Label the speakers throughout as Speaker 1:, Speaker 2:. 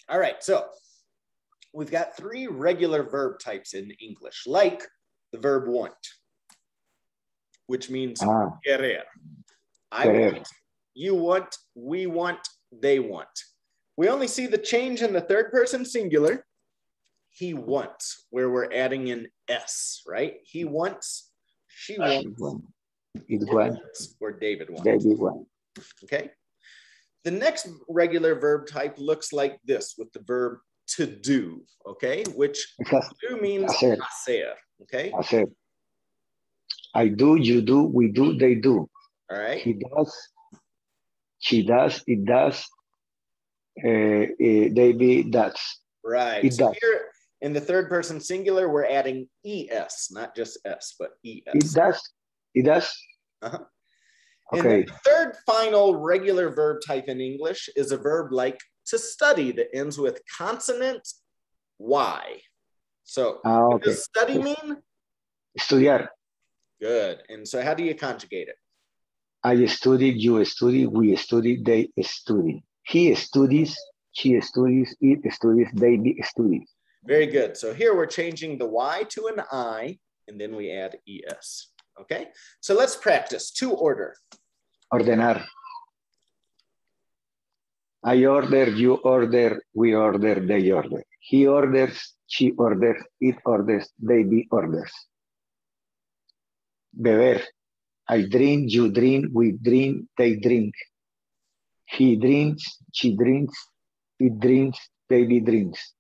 Speaker 1: All right, so we've got three regular verb types in English, like the verb want, which means querer. I want, you want, we want, they want. We only see the change in the third person singular. He wants, where we're adding an S, right? He wants, she wants, it wants, or David wants.
Speaker 2: David wants.
Speaker 1: Okay. The next regular verb type looks like this with the verb to do, okay? Which do means hacer, okay?
Speaker 2: Hacer. I do, you do, we do, they do.
Speaker 1: All right.
Speaker 2: He does, she does, it does, David does.
Speaker 1: Right.
Speaker 2: It
Speaker 1: so
Speaker 2: does.
Speaker 1: Here in the third person singular, we're adding ES, not just S, but ES.
Speaker 2: It does. It does.
Speaker 1: Uh-huh.
Speaker 2: Okay.
Speaker 1: And the third final regular verb type in English is a verb like to study that ends with consonant Y. So what does study mean?
Speaker 2: Estudiar.
Speaker 1: Good. And so how do you conjugate it?
Speaker 2: I study, you study, we study, they study. He studies, she studies, it studies, they studies.
Speaker 1: Very good. So here we're changing the Y to an I, and then we add ES. Okay? So let's practice. To order.
Speaker 2: Ordenar. I order, you order, we order, they order. He orders, she orders, it orders, they orders. Beber. I drink, you drink, we drink, they drink. He drinks, she drinks, it drinks, they drinks.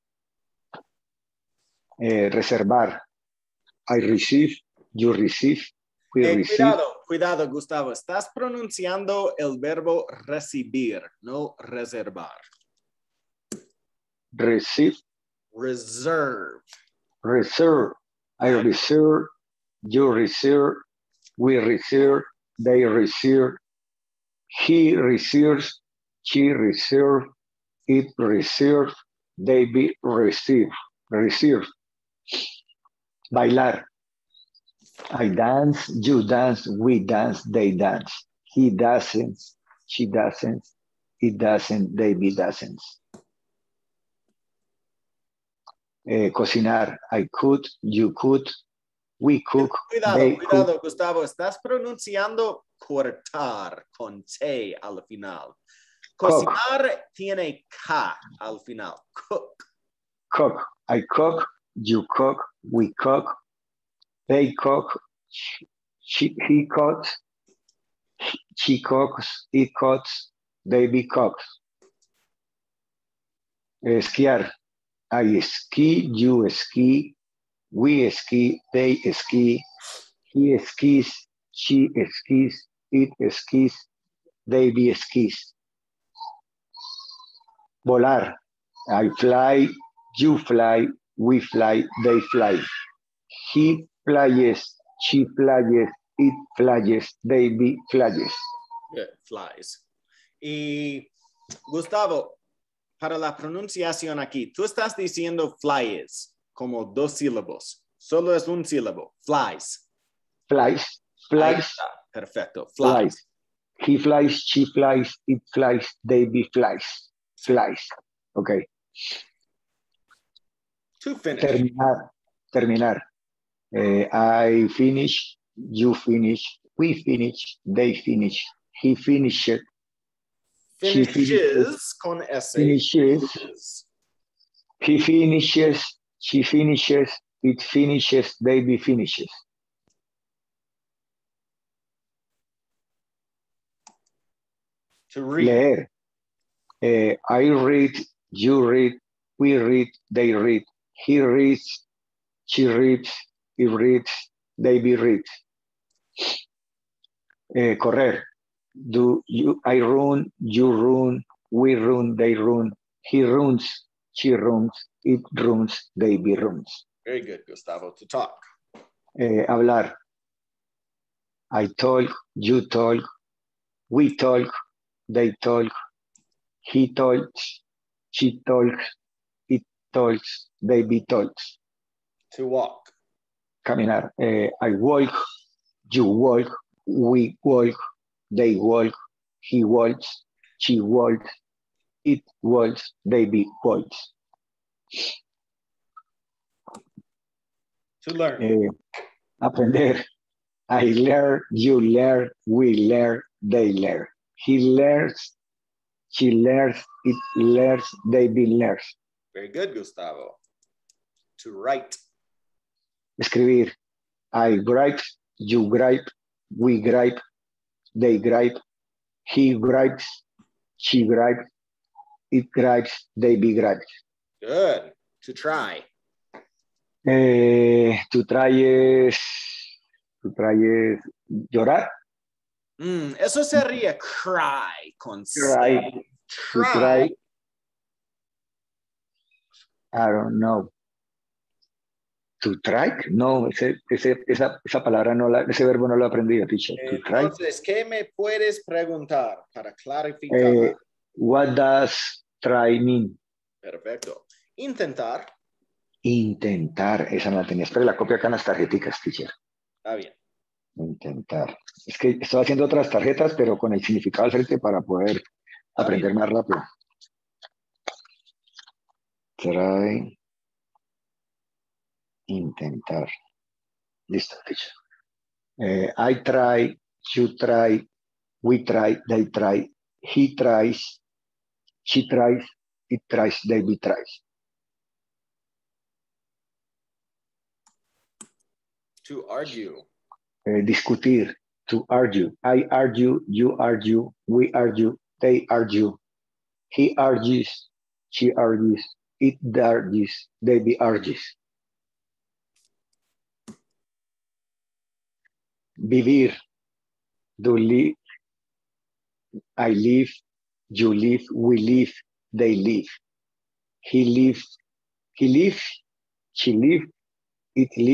Speaker 2: Reservar. I receive, you receive, we receive.
Speaker 1: Cuidado, Gustavo. Estás pronunciando el verbo recibir, no reservar.
Speaker 2: Receive.
Speaker 1: Reserve.
Speaker 2: Reserve. I reserve, you reserve, we reserve, they reserve. He reserves, she reserves, it reserves, they receive. Receive. Bailar. I dance, you dance, we dance, they dance. He doesn't, she doesn't, it doesn't, they doesn't. Cocinar. I cook, you cook, we cook.
Speaker 1: Cuidado, Gustavo. Estás pronunciando cortar con T al final. Cocinar tiene K al final. Cook.
Speaker 2: Cook. I cook, you cook, we cook, they cook, he cooks, she cooks, it cooks, they cooks. Esquiar. I ski, you ski, we ski, they ski, he skis, she skis, it skis, they skis. Volar. I fly, you fly, we fly, they fly. He flies, she flies, it flies, they flies.
Speaker 1: Good, flies. Y Gustavo, para la pronunciación aquí, tú estás diciendo flies como dos sílabos. Solo es un sílabo. Flies.
Speaker 2: Flies. Flies.
Speaker 1: Perfecto. Flies.
Speaker 2: He flies, she flies, it flies, they flies. Flies. Okay.
Speaker 1: To finish.
Speaker 2: Terminar. I finish, you finish, we finish, they finish, he finished.
Speaker 1: Finishes con S.
Speaker 2: Finishes. He finishes, she finishes, it finishes, they finishes.
Speaker 1: To read.
Speaker 2: Leer. I read, you read, we read, they read. He reads, she reads, it reads, they read. Correr. I run, you run, we run, they run. He runs, she runs, it runs, they runs.
Speaker 1: Very good, Gustavo. To talk.
Speaker 2: Hablar. I talk, you talk, we talk, they talk, he talks, she talks, it talks, they talks.
Speaker 1: To walk.
Speaker 2: Caminar. I walk, you walk, we walk, they walk, he walks, she walks, it was, they be boys.
Speaker 1: To learn.
Speaker 2: Aprender. I learn, you learn, we learn, they learn. He learns, she learns, it learns, they be learns.
Speaker 1: Very good, Gustavo. To write.
Speaker 2: Escribir. I gripe, you gripe, we gripe, they gripe, he gripes, she gripes, it gripes, they be gripes.
Speaker 1: Good. To try.
Speaker 2: To try es llorar.
Speaker 1: Eso sería cry con
Speaker 2: Try.
Speaker 1: Try.
Speaker 2: To try. I don't know. To try? No, esa palabra no ese verbo no lo he aprendido, teacher. To try.
Speaker 1: Entonces, ¿qué me puedes preguntar para clarificar?
Speaker 2: What does try mean?
Speaker 1: Perfecto. Intentar.
Speaker 2: Intentar, esa no la tenía. Espera, la copia acá en las tarjeticas, teacher.
Speaker 1: Está bien.
Speaker 2: Intentar. Es que estoy haciendo otras tarjetas, pero con el significado al frente para poder aprender más rápido. Try. Intentar. Listo, teacher. I try, you try, we try, they try, he tries, she tries, it tries, they be tries.
Speaker 1: To argue.
Speaker 2: Discutir, to argue. I argue, you argue, we argue, they argue. He argues, she argues, it argues, they be argues. Vivir, do live, I live, you live, we live, they live. He lives, she lives, it lives.